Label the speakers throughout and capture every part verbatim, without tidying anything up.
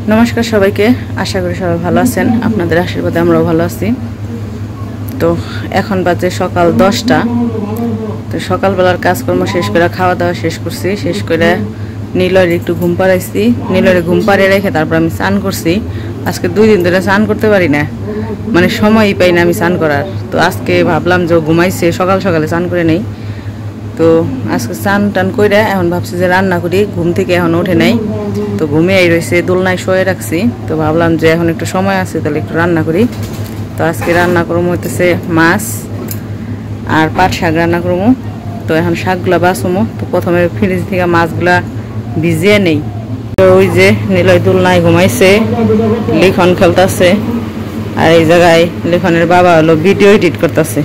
Speaker 1: নমস্কার সবাইকে, আশা করি সবাই ভালো আছেন। আপনাদের আশীর্বাদে আমরাও ভালো আছি। তো এখন বাজে সকাল দশটা। তো সকালবেলার কাজকর্ম শেষ করে খাওয়া দাওয়া শেষ করছি, শেষ করে নীলয়ের একটু ঘুম পাড়াইছি। নীলয়ের ঘুম পাড়িয়ে রেখে তারপর আমি স্নান করছি। আজকে দুই দিন ধরে স্নান করতে পারি না, মানে সময়ই পাই না আমি স্নান করার। তো আজকে ভাবলাম যে ঘুমাইছে, সকাল সকালে স্নান করে নেই। তো আজকে স্নান টান করে এখন ভাবছি যে রান্না করি। ঘুম থেকে এখন ওঠে নাই, তো ঘুমিয়ে রয়েছে, দোলনায় শুয়ে রাখছি। তো ভাবলাম যে এখন একটু সময় আছে, তাহলে একটু রান্না করি। তো আজকে রান্না করবো হইতেছে মাছ আর পাট শাক রান্না করবো। তো এখন শাকগুলা বাছবো। তো প্রথমে ফ্রিজ থেকে মাছগুলা ভিজিয়ে নেই। তো ওই যে নীলয় দোলনায় ঘুমাইছে, লিখন খেলতেছে, আর এই জায়গায় লিখনের বাবা হলো ভিডিও এডিট করতেছে।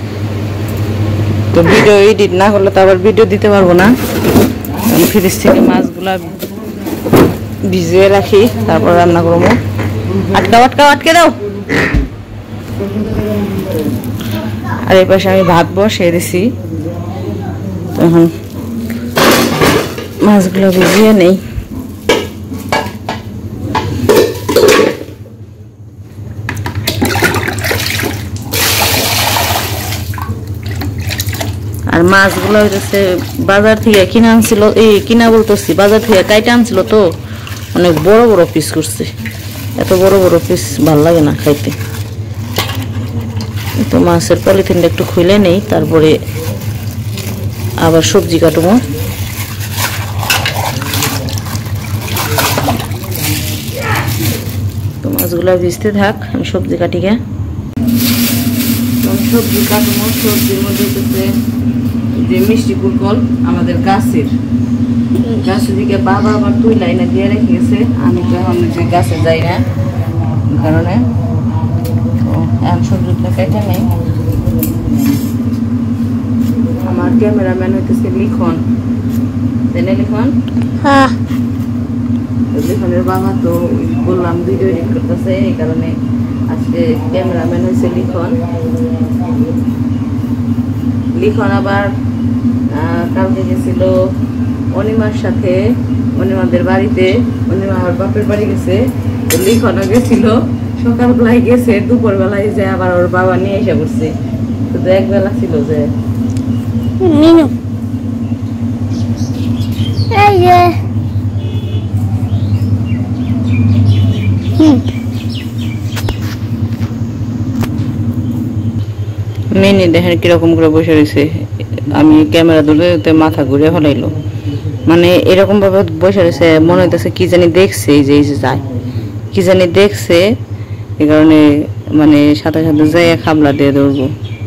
Speaker 1: তো ভিডিও এডিট না করলে তো আবার ভিডিও দিতে পারবো না। ফ্রিজ থেকে মাছগুলা ভিজিয়ে রাখি, তারপর রান্না করবো। আটকা আটকা আটকে দাও। আর এই পাশে আমি ভাত বসিয়ে দিছি। তখন মাছগুলো ভিজিয়ে নেই। আর মাছগুলো হচ্ছে বাজার থেকে কিনা আনছিল, এই কিনা বলতেছি বাজার থেকে কাইটা আনছিল। তো অনেক বড় বড় পিস করছে, এত বড় বড় পিস ভাল লাগে না খাইতে। তো মাছের পলিথিনটা একটু খুলে নেই, তারপরে আবার সবজি কাটবো। তো মাছগুলো ভিজতে থাক, আমি সবজি কাটি গে। সবজি কাটবো। সবজির মধ্যে হচ্ছে যে মিষ্টি কুলকল আমাদের গাছের গাছে দিকে বাবা আবার দুই লাইনে দিয়ে রেখে গেছে। আমি তো এখন যে গাছে যাই না কারণে। তো এখন সবজিটা কেটে নেই। আমার ক্যামেরাম্যান হইতেছে লিখন, জানে লিখন? হ্যাঁ, লিখনের বাবা। তো বললাম ভিডিও এডিট করতেছে, এই কারণে আজকে ক্যামেরাম্যান হয়েছে লিখন। লিখন আবার কালকে গেছিল অনিমার সাথে, অনিমাদের বাড়িতে। অনিমা আমার বাপের বাড়ি গেছে। তো লিখনও গেছিল, সকালবেলায় গেছে, দুপুর বেলায় যে আবার ওর বাবা নিয়ে এসে পড়ছে। শুধু এক বেলা ছিল যে মিনি দেখেন কিরকম করে বসে রয়েছে। আমি ক্যামেরা ধরে মাথা ঘুরে ফেলাইলো, মানে এরকম ভাবে বসে রয়েছে, মনে হইতেছে কি জানি দেখছে, এই যে এই যে যায় কি জানি দেখছে। এই কারণে মানে সাথে সাথে যাই খাবলা দিয়ে ধরবো।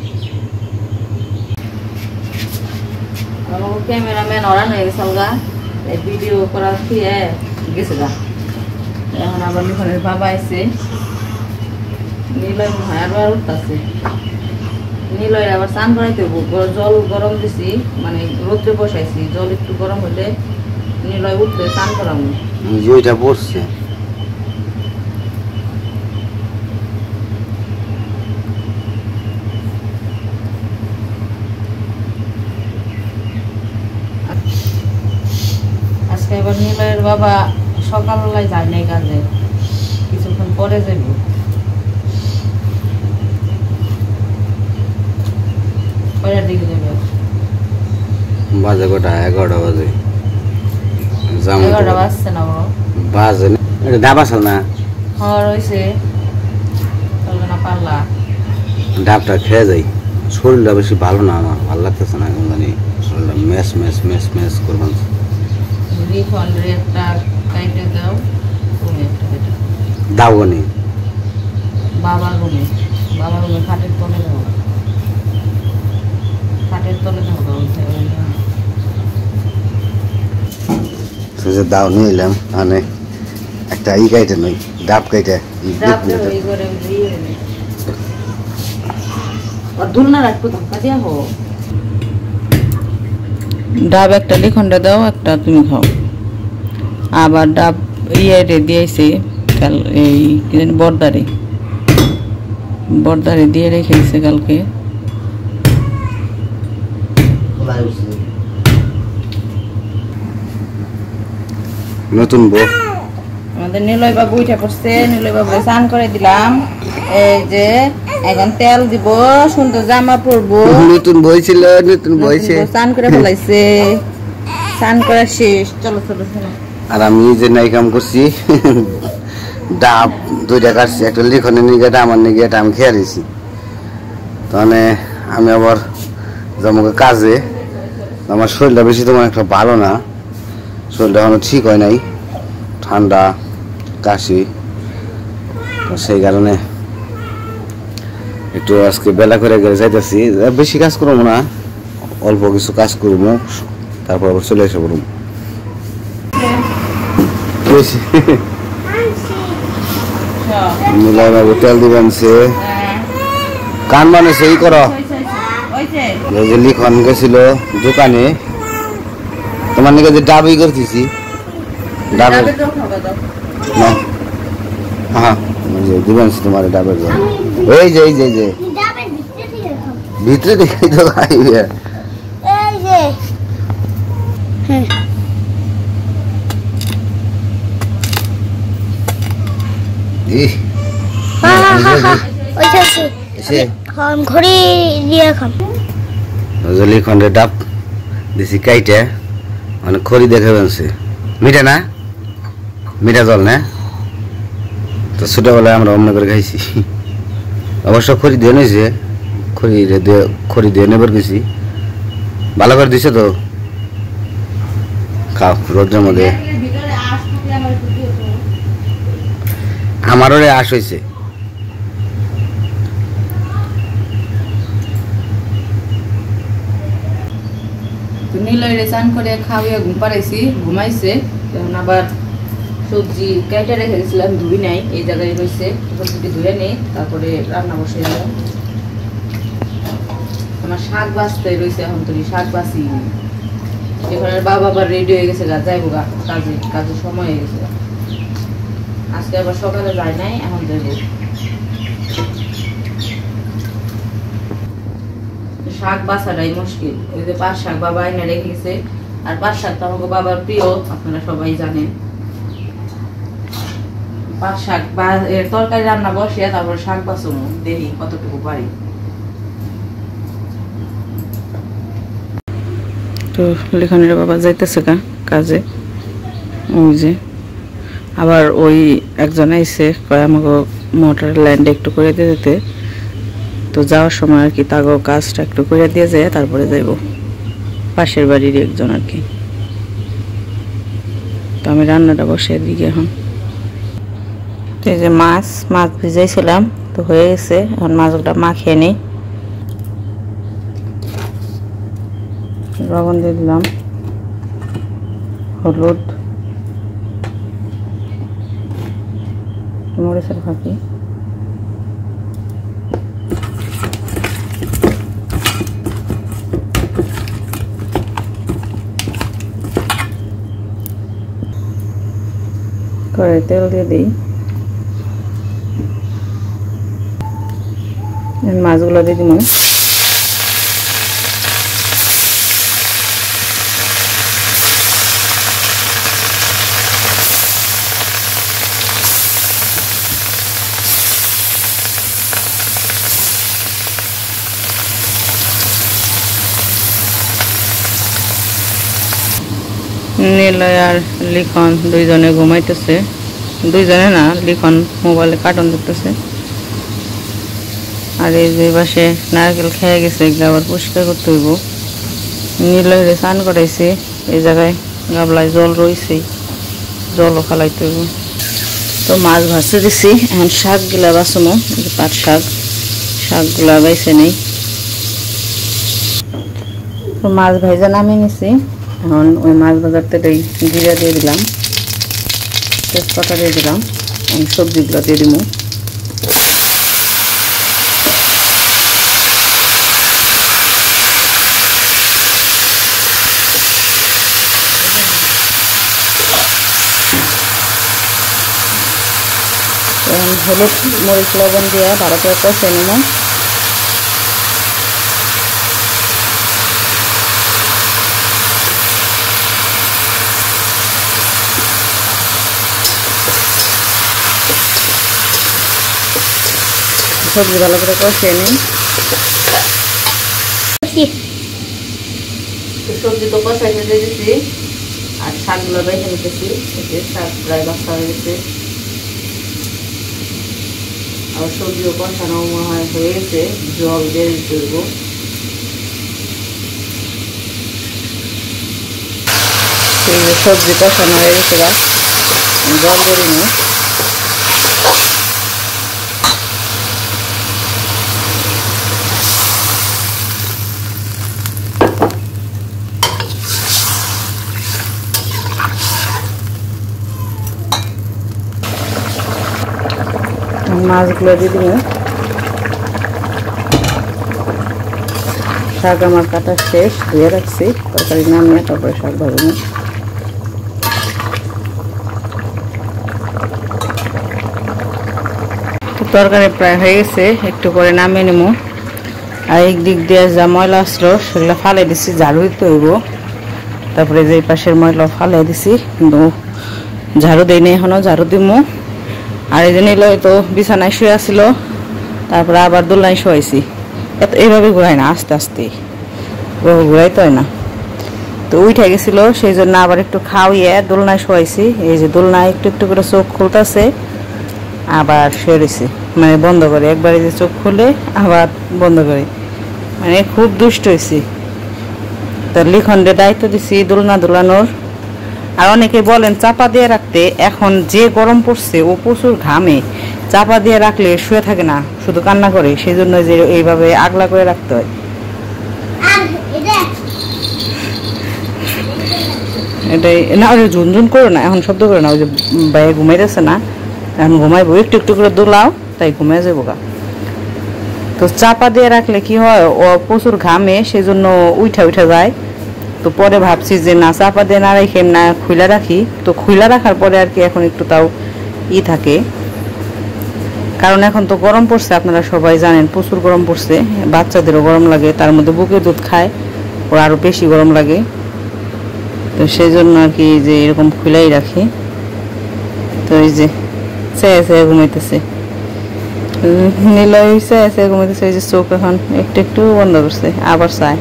Speaker 1: ক্যামেরাম্যান অরান হয়ে গেছে, ভিডিও করা গেছে গা। এখন আবার লিখনের বাবা আইছে, নীলয় মনে হয় আবার উঠতেছে। নীলয় আবার স্নান করাইতে জল গরম দিছি, মানে রোদ্রে বসাইছি। জল একটু গরম হলে নীলয় উঠলে স্নান করাবো।
Speaker 2: ওইটা পড়ছে
Speaker 1: আজকে এবার নীলয়ের বাবা সকালবেলায় যায় নাই কাজে, কিছুক্ষণ পরে যাইব।
Speaker 2: বাজে কটা? এগারোটা বাজে।
Speaker 1: এগারোটা বাজছে না
Speaker 2: বাজে না, এটা ডাব আসল না?
Speaker 1: হ্যাঁ রয়েছে, না পারলা
Speaker 2: ডাবটা খেয়ে যাই। শরীরটা বেশি ভালো না, আমার ভালো লাগতেছে না, মানে শরীরটা মেস মেস মেস মেস করবেন।
Speaker 1: একটা কাইটে দাও, তুমি একটা কেটে
Speaker 2: দাও নি
Speaker 1: বাবার রুমে, বাবার রুমে খাটের তলে দাও, খাটের তলে দাও।
Speaker 2: দাও নিয়ে এলাম, মানে একটা ই কাইটে নই, ডাব কাইটে
Speaker 1: ডাব একটা লিখনটা দাও, একটা তুমি খাও। আবার ডাব ইয়ে দিয়েছে এই বর্দারে, বর্দারে দিয়ে রেখেছে কালকে।
Speaker 2: নতুন বউ
Speaker 1: আমাদের নিলয় বাবু উঠে পড়ছে, নিলয় বাবু স্নান করে দিলাম। এই যে এখন তেল দিব, সুন্দর জামা পরবো।
Speaker 2: নতুন বই ছিল, নতুন বইছে,
Speaker 1: স্নান করে ফেলাইছে, স্নান করা শেষ। চলো চলো চলো।
Speaker 2: আর আমি যে নাই কাম করছি, ডাব দুইটা কাটছি, একটা লিখনের নিগে আমার নিগে এটা আমি খেয়ে দিয়েছি। তাহলে আমি আবার যেমন কাজে, আমার শরীরটা বেশি তোমার একটা ভালো না, শরীরটা এখনো ঠিক হয় নাই, ঠান্ডা কাশি, তো সেই কারণে একটু আজকে বেলা করে গেলে যাইতেছি। বেশি কাজ করবো না, অল্প কিছু কাজ করবো, তারপর আবার চলে এসে পড়ব। মিলাই বাবু তেল দিবেন সে কান মানে সেই করো যে লিখন গেছিল দোকানে, তোমার নাকি যে ডাবই করতেছি, ডাবের না হ্যাঁ দিবেন তোমার ডাবের জল। এই যে এই যে যে ভিতরে দেখাই তো খাইবে। খন্ডে ডাব দিছি কাইটে মানে খড়ি দেখে বানছে, মিঠা না মিঠা জল না, তো ছোটবেলায় আমরা অন্য করে খাইছি। অবশ্য খড়ি দিয়ে নিয়েছে, খড়ি দিয়ে খড়ি দিয়ে নেবার গেছি, ভালো করে দিছে তো খাও রোদ্রের মধ্যে। আমারও আশ হয়েছে।
Speaker 1: নিলয় স্নান করে খাওয়াইয়া ঘুম পাড়াইছি, ঘুমাইছে। তখন আবার সবজি কেটে রেখে গেছিলাম, ধুই নাই, এই জায়গায় রয়েছে, সবজিটি ধুয়ে নেই, তারপরে রান্না বসে দিল। আমার শাক বাঁচতে রয়েছে, এখন তো শাক বাঁচি। এখানে বাবা আবার রেডি হয়ে গেছে, গা যাইবো গা কাজে, কাজের সময় হয়ে গেছে। আজকে আবার সকালে যায় নাই, এখন যাইব। শাক বাছাটাই মুশকিল। ওই যে পাট শাক বাবা এনে রেখে গেছে, আর পাট শাক তো আমাকে বাবার প্রিয়, আপনারা সবাই জানেন। পাট শাক বা তরকারি রান্না বসিয়া তারপর শাক বাছবো, দেখি কতটুকু পারি। তো লেখানের বাবা যাইতেছে গা কাজে, ওই যে আবার ওই একজন আইসে কয় আমাকে মোটর লাইনটা একটু করে দিয়ে দিতে, তো যাওয়ার সময় আর কি তাগো কাজটা একটু করে দিয়ে যায়, তারপরে যাইব। পাশের বাড়ির একজন আর কি। তো আমি রান্নাটা বসিয়ে দিই এখন। তো এই যে মাছ মাছ ভিজাইছিলাম, তো হয়ে গেছে, এখন মাছগুলো মাখিয়ে নিই। লবণ দিয়ে দিলাম, হলুদ, মরিচের ফাঁকি, করে তেল দিয়ে দিই, মাছগুলো দিয়ে দিব। নিলয় আর লিখন দুইজনে ঘুমাইতেছে, দুইজনে না, লিখন মোবাইলে কার্টুন দেখতেছে। আর এই যে পাশে নারকেল খেয়ে গেছে, এগুলো আবার পরিষ্কার করতে হইব। নিলয় স্নান করাইছে, এই জায়গায় গাবলায় জল রয়েছে, জলও খালাইতে হইব। তো মাছ ভাজতে দিছি, এখন শাকগুলা বাছনো, পাট শাক, শাকগুলা বাইছে নেই। তো মাছ ভাজা নামিয়ে নিছি, এখন ওই মাছ ভাজার তেলেই জিরা দিয়ে দিলাম, তেজপাতা দিয়ে দিলাম, আমি সবজিগুলো দিয়ে দিব। হলুদ মরিচ লবণ দিয়ে ভালো করে কষে নিব। সবজি ভালো করে কষিয়ে নিই। সবজি তো কষাইতে দিয়ে দিচ্ছি আর শাকগুলো বেছে নিতেছি। শাক প্রায় বাচ্চা হয়ে গেছে আর সবজিও কষানো মনে হয় হয়ে গেছে, জল দিয়ে দিতে দেবো। সবজি কষানো হয়ে গেছে, জল দিয়ে দিন। মাছগুলো দিয়ে দিব। শাক আমার কাটা শেষ, ধুয়ে রাখছি, তরকারি নামিয়ে তারপরে শাক ভাজবো। তরকারি প্রায় হয়ে গেছে, একটু করে নামিয়ে নেব। আর এক দিক দিয়ে যা ময়লা আসলো সেগুলো ফালাই দিছি, ঝাড়ু দিতে হইব। তারপরে যে পাশের ময়লা ফালাই দিছি, কিন্তু ঝাড়ু দিইনি এখনো, ঝাড়ু দিব। আর এই যে নিল তো বিছানায় শুয়ে আসছিল, তারপরে আবার দোলনায় শোয়াইছি। এত এইভাবে ঘুরাই না, আস্তে আস্তে ঘুরাইতে হয় না। তো উঠে গেছিল, সেই জন্য আবার একটু খাওয়াইয়ে দোলনায় শোয়াইছি। এই যে দোলনায় একটু একটু করে চোখ খুলতেছে, আবার শুয়েছি, মানে বন্ধ করে একবারে যে চোখ খুলে আবার বন্ধ করে, মানে খুব দুষ্ট হয়েছি। তো লিখনরে দায়িত্ব দিছি দোলনা দোলানোর। আর অনেকে বলেন চাপা দিয়ে রাখতে, এখন যে গরম পড়ছে ও প্রচুর ঘামে, চাপা দিয়ে রাখলে শুয়ে থাকে না, শুধু কান্না করে। সেই জন্য যে এইভাবে আগলা করে রাখতে হয়। এটাই না, ওই ঝুনঝুন করো না, এখন শব্দ করে না, ওই যে বাইরে ঘুমাইতেছে না, এখন ঘুমাইবো, একটু একটু করে দোলাও, তাই ঘুমাই যাবো গা। তো চাপা দিয়ে রাখলে কি হয়, ও প্রচুর ঘামে, সেই জন্য উঠা উঠা যায়। তো পরে ভাবছি যে না, চাপা দিয়ে না রেখে না খুইলা রাখি। তো খুইলা রাখার পরে আর কি এখন একটু তাও ই থাকে, কারণ এখন তো গরম পড়ছে, আপনারা সবাই জানেন প্রচুর গরম পড়ছে, বাচ্চাদেরও গরম লাগে, তার মধ্যে বুকের দুধ খায়, ওর আরও বেশি গরম লাগে। তো সেই জন্য আর কি যে এরকম খুলাই রাখি। তো এই যে চেয়ে চেয়ে ঘুমাইতেছে, নিলয় চেয়ে চেয়ে ঘুমাইতেছে। এই যে চোখ এখন একটু একটু বন্ধ করছে, আবার চায়।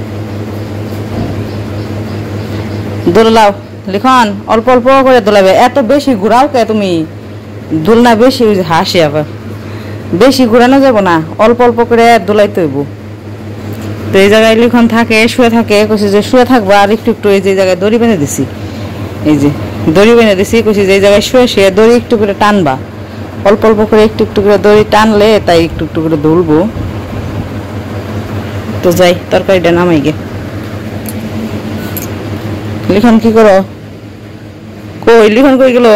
Speaker 1: দোলাও লিখন, অল্প অল্প করে দোলাবে, এত বেশি ঘুরাও কে তুমি? দোলনা বেশি হাসি, আবার বেশি ঘুরানো যাবো না, অল্প অল্প করে দোলাইতে হইব। তো এই জায়গায় লিখন থাকে, শুয়ে থাকে, কইছে যে শুয়ে থাকবা, আর একটু একটু এই যে জায়গায় দড়ি বেঁধে দিছি, এই যে দড়ি বেঁধে দিছি, কইছে যে এই জায়গায় শুয়ে শুয়ে দড়ি একটু করে টানবা, অল্প অল্প করে একটু একটু করে দড়ি টানলে তাই একটু একটু করে দুলবো। তো যাই, তরকারিটা নামাই গে। লিখন কি করো? কই লিখন কই গেল?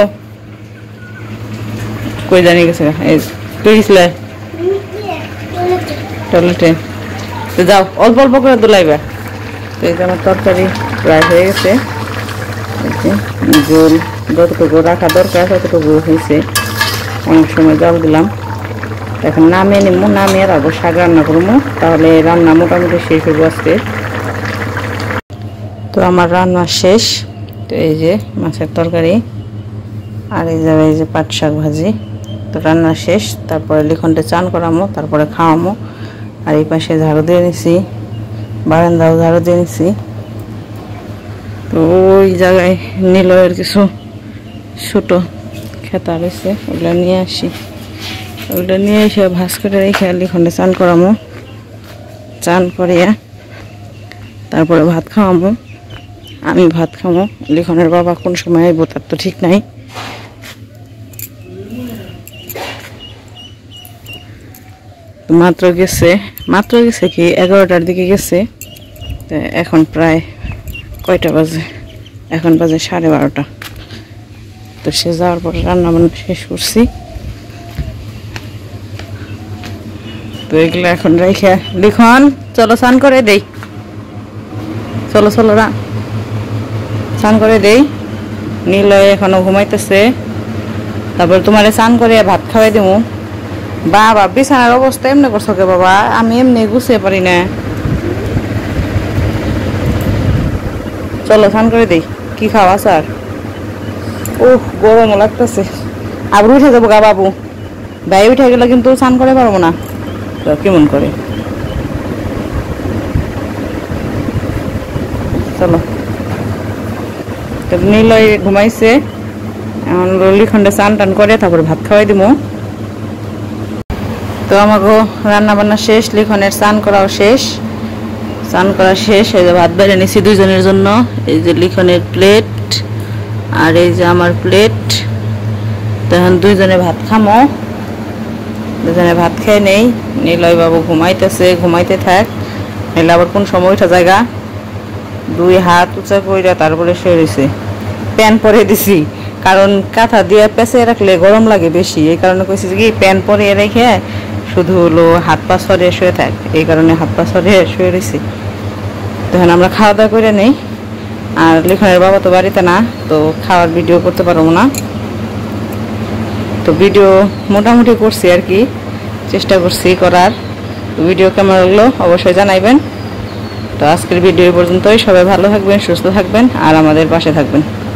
Speaker 1: কই জানি গেছে, কই গেছিলে? টয়লেটে। তো যাও, অল্প অল্প করে দোলাইবা। তো এই যে আমার তরকারি প্রায় হয়ে গেছে, জল যতটুকু রাখা দরকার ততটুকু হয়েছে। অনেক সময় জল দিলাম, এখন নামিয়ে নিবো, নামিয়ে রাখবো, শাক রান্না করবো, তাহলে রান্না মোটামুটি শেষ হবো আজকে। তো আমার রান্না শেষ। তো এই যে মাছের তরকারি, আর এই জায়গায় এই যে পাট শাক ভাজি। তো রান্না শেষ, তারপরে লিখনটা চান করামো, তারপরে খাওয়ামো। আর এই পাশে ঝাড়ু দিয়ে নিছি, বারান্দাও ঝাড়ু দিয়ে নিছি। তো ওই জায়গায় নিলয়ের কিছু ছোটো খেতা রয়েছে, ওগুলো নিয়ে আসি, ওগুলো নিয়ে এসে ভাজ করে রেখে লিখনটা চান করামো। চান করিয়া তারপরে ভাত খাওয়ামো, আমি ভাত খাবো। লিখনের বাবা কোন সময় আইব তার তো ঠিক নাই। মাত্র গেছে, মাত্র গেছে কি এগারোটার দিকে গেছে। এখন প্রায় কয়টা বাজে? এখন বাজে সাড়ে বারোটা। তো সে যাওয়ার পরে রান্না বান্না শেষ করছি। তো এগুলো এখন রেখে, লিখন চলো স্নান করে দেই, চলো চলো রা স্নান করে দেই। নীলয় এখনো ঘুমাইতেছে, তারপর তোমার স্নান করে ভাত খাওয়াই দেবো। বাবা বিছানার অবস্থা এমনি করছো কে বাবা? আমি এমনি গুছিয়ে পারি না। চলো স্নান করে দেই। কি খাওয়া স্যার? উহ গরম লাগতেছে, আবার উঠে যাবো গা বাবু। ভাই উঠে গেলে কিন্তু স্নান করে পারবো না। কেমন করে। চলো, নীলয় ঘুমাইছে, এখন লিখনটা চান টান করে তারপরে ভাত খাওয়াই দিব। তো আমাকে রান্না বান্না শেষ, লিখনের চান করাও শেষ। চান করা শেষ, এই যে ভাত বেড়ে নিছি দুইজনের জন্য। এই যে লিখনের প্লেট আর এই যে আমার প্লেট। তো এখন দুইজনে ভাত খামো, দুজনে ভাত খেয়ে নেই। নীলয় বাবু ঘুমাইতেছে, ঘুমাইতে থাক, নাহলে আবার কোন সময় উঠা জায়গা। দুই হাত উঁচা কইরা তারপরে শুয়ে রয়েছে। প্যান পরে দিছি, কারণ কাঁথা দিয়ে পেঁচে রাখলে গরম লাগে বেশি, এই কারণে কইছি কি প্যান পরে রেখে শুধু হলো হাত পা সরিয়ে শুয়ে থাক, এই কারণে হাত পা সরিয়ে শুয়ে রয়েছি। তখন আমরা খাওয়া দাওয়া করে নেই। আর লিখনের বাবা তো বাড়িতে না, তো খাওয়ার ভিডিও করতে পারবো না। তো ভিডিও মোটামুটি করছি আর কি, চেষ্টা করছি করার। ভিডিও কেমন লাগলো অবশ্যই জানাইবেন। তো আজকের ভিডিও পর্যন্তই। সবাই ভালো থাকবেন, সুস্থ থাকবেন আর আমাদের পাশে থাকবেন।